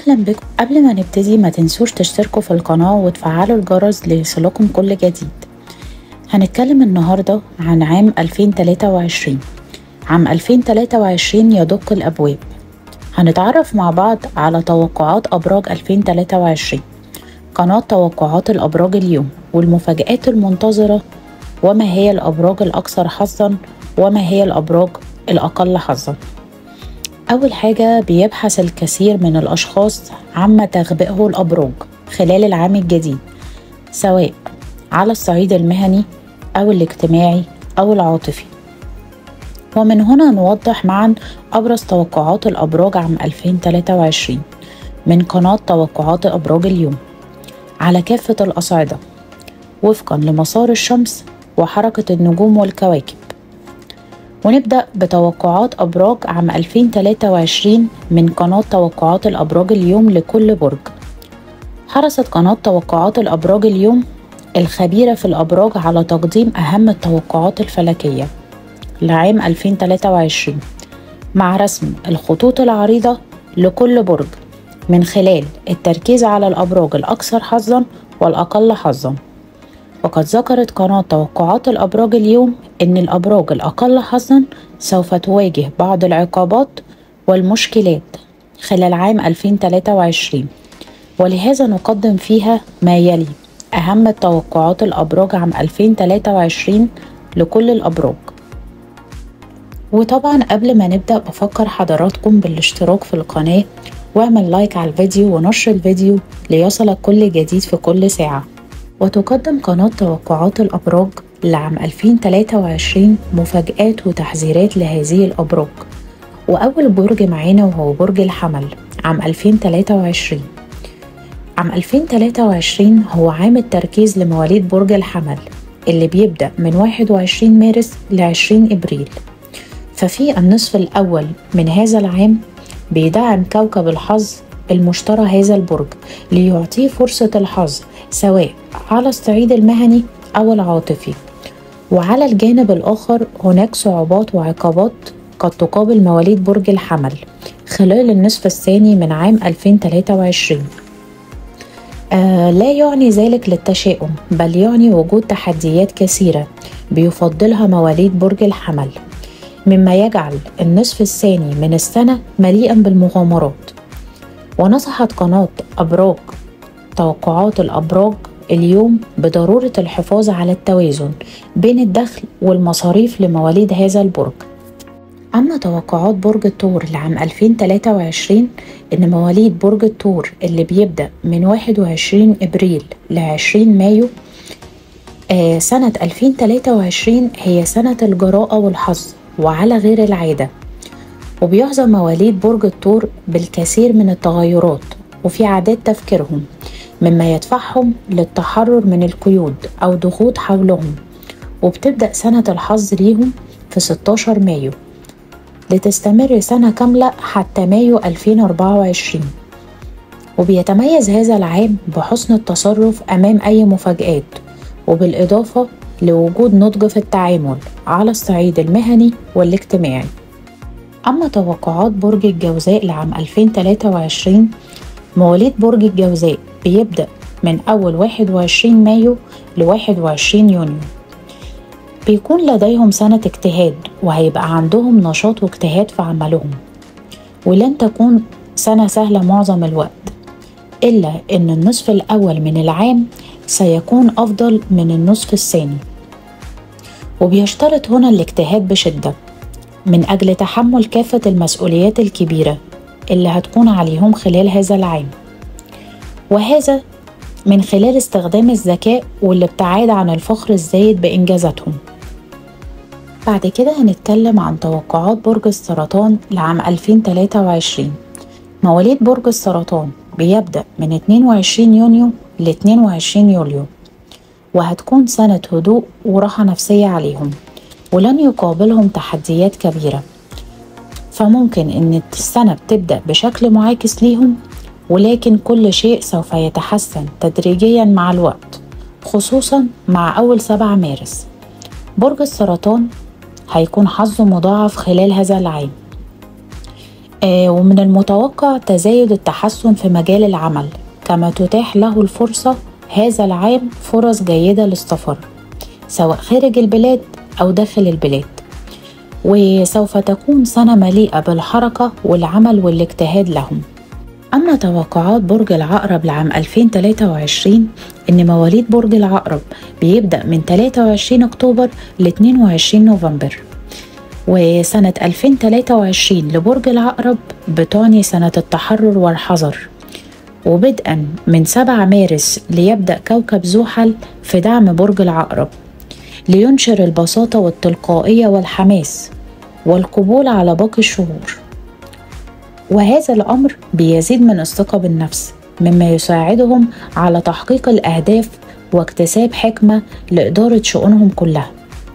أهلا بكم. قبل ما نبتدي ما تنسوش تشتركوا في القناة وتفعلوا الجرس ليصلكم كل جديد. هنتكلم النهاردة عن عام 2023. عام 2023 يدق الأبواب. هنتعرف مع بعض على توقعات أبراج 2023، قناة توقعات الأبراج اليوم، والمفاجآت المنتظرة، وما هي الأبراج الأكثر حظا وما هي الأبراج الأقل حظا. أول حاجة، بيبحث الكثير من الأشخاص عما تخبئه الأبراج خلال العام الجديد، سواء على الصعيد المهني أو الاجتماعي أو العاطفي. ومن هنا نوضح معا أبرز توقعات الأبراج عام 2023 من قناة توقعات الأبراج اليوم على كافة الأصعدة وفقا لمسار الشمس وحركة النجوم والكواكب. ونبدأ بتوقعات أبراج عام 2023 من قناة توقعات الأبراج اليوم لكل برج. حرصت قناة توقعات الأبراج اليوم الخبيرة في الأبراج على تقديم أهم التوقعات الفلكية لعام 2023 مع رسم الخطوط العريضة لكل برج من خلال التركيز على الأبراج الأكثر حظاً والأقل حظاً. وقد ذكرت قناة توقعات الأبراج اليوم إن الأبراج الأقل حظاً سوف تواجه بعض العقابات والمشكلات خلال عام 2023، ولهذا نقدم فيها ما يلي أهم التوقعات الأبراج عام 2023 لكل الأبراج. وطبعا قبل ما نبدأ بفكر حضراتكم بالاشتراك في القناة واعمل لايك على الفيديو ونشر الفيديو ليصلك كل جديد في كل ساعة. وتقدم قناة توقعات الأبراج لعام 2023 مفاجآت وتحذيرات لهذه الأبراج. وأول برج معانا وهو برج الحمل عام 2023. عام 2023 هو عام التركيز لمواليد برج الحمل اللي بيبدأ من 21 مارس ل 20 إبريل. ففي النصف الأول من هذا العام بيدعم كوكب الحظ المشترى هذا البرج ليعطيه فرصة الحظ سواء على الصعيد المهني أو العاطفي. وعلى الجانب الآخر هناك صعوبات وعقابات قد تقابل مواليد برج الحمل خلال النصف الثاني من عام 2023. لا يعني ذلك للتشاؤم، بل يعني وجود تحديات كثيرة بيفضلها مواليد برج الحمل، مما يجعل النصف الثاني من السنة مليئا بالمغامرات. ونصحت قناة أبراج توقعات الأبراج اليوم بضرورة الحفاظ على التوازن بين الدخل والمصاريف لمواليد هذا البرج. أما توقعات برج الثور لعام 2023 إن مواليد برج الثور اللي بيبدأ من 21 إبريل ل 20 مايو سنة 2023 هي سنة الجراءة والحظ وعلى غير العادة. وبيحظى مواليد برج الثور بالكثير من التغيرات وفي عادات تفكيرهم، مما يدفعهم للتحرر من القيود أو ضغوط حولهم. وبتبدأ سنة الحظ ليهم في 16 مايو لتستمر سنة كاملة حتى مايو 2024. وبيتميز هذا العام بحسن التصرف أمام أي مفاجآت، وبالإضافة لوجود نضج في التعامل على الصعيد المهني والاجتماعي. أما توقعات برج الجوزاء لعام 2023، مواليد برج الجوزاء بيبدأ من أول 21 مايو ل 21 يونيو. بيكون لديهم سنة اجتهاد وهيبقى عندهم نشاط واجتهاد في عملهم، ولن تكون سنة سهلة معظم الوقت، إلا أن النصف الأول من العام سيكون أفضل من النصف الثاني. وبيشترط هنا الاجتهاد بشدة من أجل تحمل كافة المسؤوليات الكبيرة اللي هتكون عليهم خلال هذا العام، وهذا من خلال استخدام الذكاء والابتعاد عن الفخر الزايد بإنجازاتهم. بعد كده هنتكلم عن توقعات برج السرطان لعام 2023. مواليد برج السرطان بيبدأ من 22 يونيو ل 22 يوليو، وهتكون سنة هدوء وراحة نفسية عليهم، ولن يقابلهم تحديات كبيرة. فممكن ان السنة بتبدأ بشكل معاكس ليهم، ولكن كل شيء سوف يتحسن تدريجيا مع الوقت، خصوصا مع أول 7 مارس. برج السرطان هيكون حظه مضاعف خلال هذا العام. ومن المتوقع تزايد التحسن في مجال العمل، كما تتاح له الفرصة هذا العام فرص جيدة للسفر سواء خارج البلاد أو داخل البلاد. وسوف تكون سنة مليئة بالحركة والعمل والاجتهاد لهم. أما توقعات برج العقرب لعام 2023، إن مواليد برج العقرب بيبدأ من 23 أكتوبر ل 22 نوفمبر. وسنة 2023 لبرج العقرب بتعني سنة التحرر والحذر، وبدءا من 7 مارس ليبدأ كوكب زحل في دعم برج العقرب لينشر البساطة والتلقائية والحماس والقبول على باقي الشهور. وهذا الأمر بيزيد من الثقة بالنفس، مما يساعدهم على تحقيق الأهداف واكتساب حكمة لإدارة شؤونهم كلها.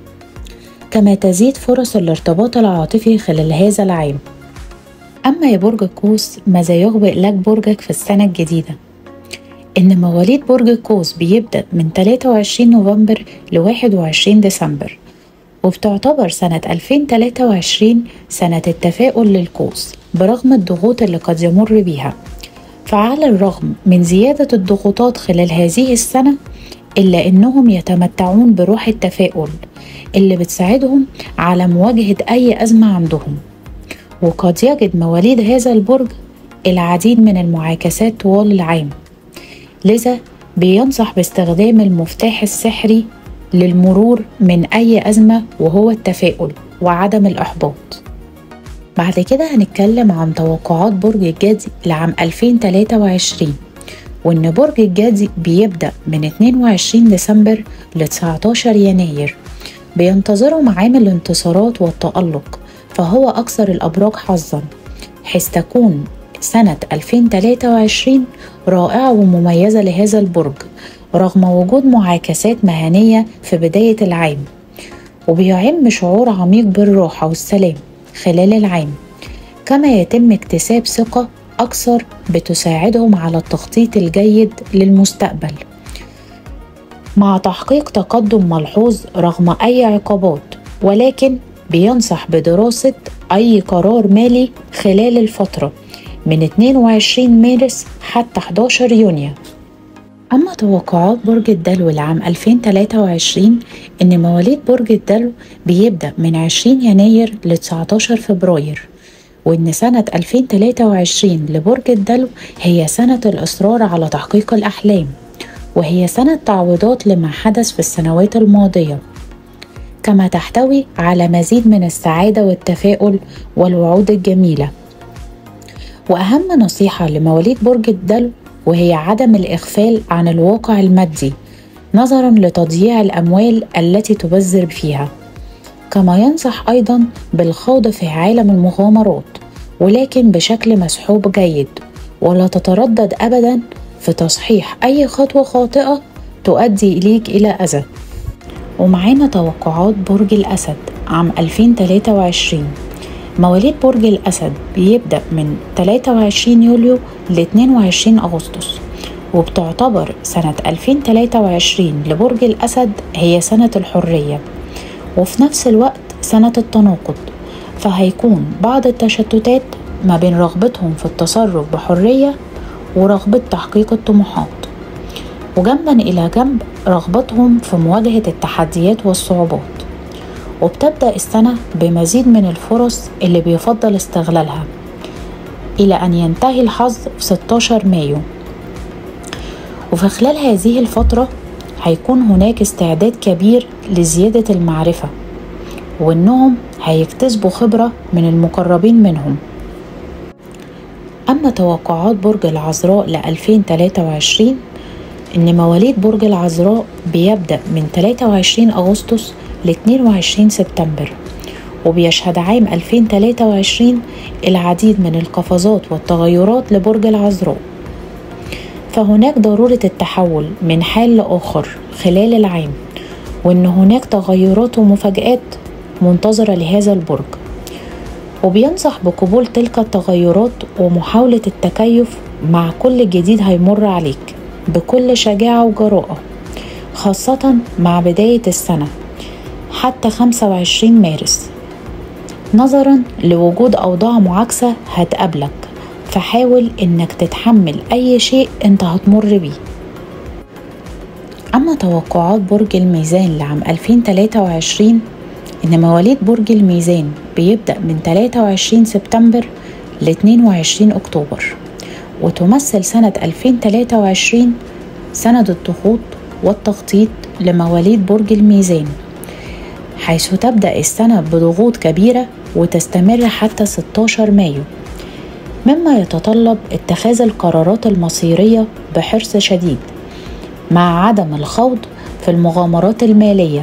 كما تزيد فرص الارتباط العاطفي خلال هذا العام. أما يا برج القوس، ماذا يخبئ لك برجك في السنة الجديدة؟ إن مواليد برج القوس بيبدأ من 23 نوفمبر ل 21 ديسمبر، وبتعتبر سنة 2023 سنة التفاؤل للقوس برغم الضغوط اللي قد يمر بيها. فعلى الرغم من زيادة الضغوطات خلال هذه السنة، إلا إنهم يتمتعون بروح التفاؤل اللي بتساعدهم على مواجهة أي أزمة عندهم. وقد يجد مواليد هذا البرج العديد من المعاكسات طوال العام، لذا بينصح باستخدام المفتاح السحري للمرور من أي أزمة، وهو التفاؤل وعدم الإحباط. بعد كده هنتكلم عن توقعات برج الجدي لعام 2023، وإن برج الجدي بيبدأ من 22 ديسمبر ل 19 يناير. بينتظرهم عام الانتصارات والتألق، فهو أكثر الأبراج حظاً، حيث تكون سنة 2023 رائعة ومميزة لهذا البرج رغم وجود معاكسات مهنية في بداية العام. وبيعم شعور عميق بالراحة والسلام خلال العام، كما يتم اكتساب ثقة أكثر بتساعدهم على التخطيط الجيد للمستقبل، مع تحقيق تقدم ملحوظ رغم أي عقبات. ولكن بينصح بدراسة أي قرار مالي خلال الفترة من 22 مارس حتى 11 يونيو. أما توقعات برج الدلو لعام 2023، إن مواليد برج الدلو بيبدأ من 20 يناير ل 19 فبراير، وإن سنة 2023 لبرج الدلو هي سنة الإصرار على تحقيق الأحلام، وهي سنة تعويضات لما حدث في السنوات الماضية، كما تحتوي على مزيد من السعادة والتفاؤل والوعود الجميلة. وأهم نصيحة لمواليد برج الدلو وهي عدم الإغفال عن الواقع المادي نظرا لتضييع الأموال التي تبذر فيها. كما ينصح أيضا بالخوض في عالم المغامرات، ولكن بشكل مسحوب جيد، ولا تتردد أبدا في تصحيح أي خطوة خاطئة تؤدي إليك إلى أذى. ومعانا توقعات برج الأسد عام 2023. مواليد برج الأسد بيبدأ من 23 يوليو ل 22 أغسطس، وبتعتبر سنة 2023 لبرج الأسد هي سنة الحرية، وفي نفس الوقت سنة التناقض، فهيكون بعض التشتتات ما بين رغبتهم في التصرف بحرية ورغبة تحقيق الطموحات، وجنبا إلى جنب رغبتهم في مواجهة التحديات والصعوبات. وبتبدأ السنة بمزيد من الفرص اللي بيفضل استغلالها إلى أن ينتهي الحظ في 16 مايو. وفي خلال هذه الفترة هيكون هناك استعداد كبير لزيادة المعرفة، وإنهم هيكتسبوا خبرة من المقربين منهم. أما توقعات برج العذراء ل 2023، إن مواليد برج العذراء بيبدأ من 23 أغسطس ل 22 سبتمبر، وبيشهد عام 2023 العديد من القفزات والتغيرات لبرج العذراء. فهناك ضرورة التحول من حال لآخر خلال العام، وإن هناك تغيرات ومفاجآت منتظرة لهذا البرج، وبينصح بقبول تلك التغيرات ومحاولة التكيف مع كل جديد هيمر عليك بكل شجاعة وجراءة، خاصة مع بداية السنة حتى 25 مارس. نظرا لوجود أوضاع معاكسة هتقابلك، فحاول إنك تتحمل أي شيء أنت هتمر بيه. أما توقعات برج الميزان لعام 2023، إن مواليد برج الميزان بيبدأ من 23 سبتمبر ل 22 أكتوبر، وتمثل سنة 2023 سنة الضغوط والتخطيط لمواليد برج الميزان، حيث تبدأ السنة بضغوط كبيرة وتستمر حتى 16 مايو، مما يتطلب اتخاذ القرارات المصيرية بحرص شديد مع عدم الخوض في المغامرات المالية.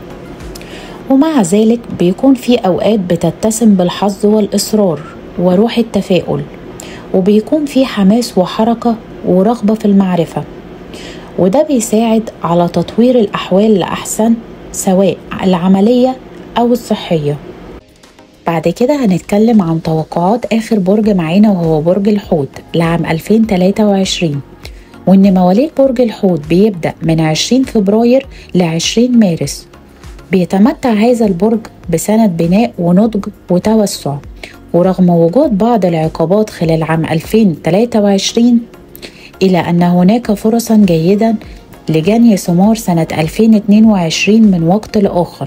ومع ذلك بيكون في أوقات بتتسم بالحظ والإصرار وروح التفاؤل، وبيكون في حماس وحركة ورغبة في المعرفة، وده بيساعد على تطوير الأحوال لأحسن سواء العملية أو الصحية. بعد كده هنتكلم عن توقعات آخر برج معانا وهو برج الحوت لعام 2023، وإن مواليد برج الحوت بيبدأ من 20 فبراير ل 20 مارس. بيتمتع هذا البرج بسنة بناء ونضج وتوسع، ورغم وجود بعض العقبات خلال عام 2023 إلى أن هناك فرصا جيدا لجني ثمار سنة 2022 من وقت لآخر،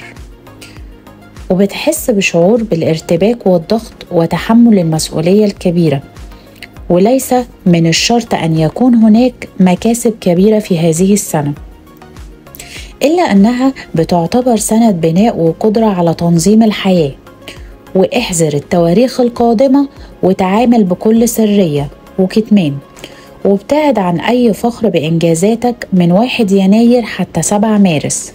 وبتحس بشعور بالارتباك والضغط وتحمل المسؤولية الكبيرة، وليس من الشرط أن يكون هناك مكاسب كبيرة في هذه السنة، إلا أنها بتعتبر سنة بناء وقدرة على تنظيم الحياة. واحذر التواريخ القادمة وتعامل بكل سرية وكتمان، وابتعد عن أي فخر بإنجازاتك من 1 يناير حتى 7 مارس.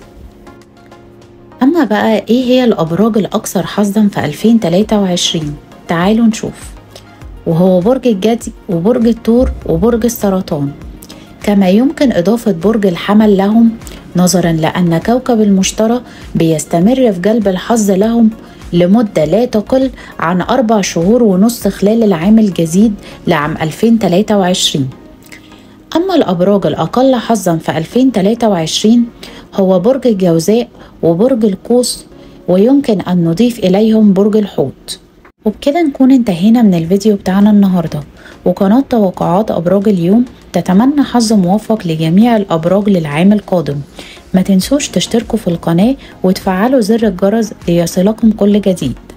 أما بقى إيه هي الأبراج الأكثر حظاً في 2023؟ تعالوا نشوف. وهو برج الجدي وبرج الثور وبرج السرطان، كما يمكن إضافة برج الحمل لهم، نظراً لأن كوكب المشتري بيستمر في جلب الحظ لهم لمدة لا تقل عن 4 شهور ونص خلال العام الجديد لعام 2023. أما الأبراج الأقل حظاً في 2023 هو برج الجوزاء وبرج القوس، ويمكن أن نضيف إليهم برج الحوت. وبكده نكون انتهينا من الفيديو بتاعنا النهاردة، وقناة توقعات أبراج اليوم تتمنى حظ موفق لجميع الأبراج للعام القادم. ما تنسوش تشتركوا في القناة وتفعلوا زر الجرس ليصلكم كل جديد.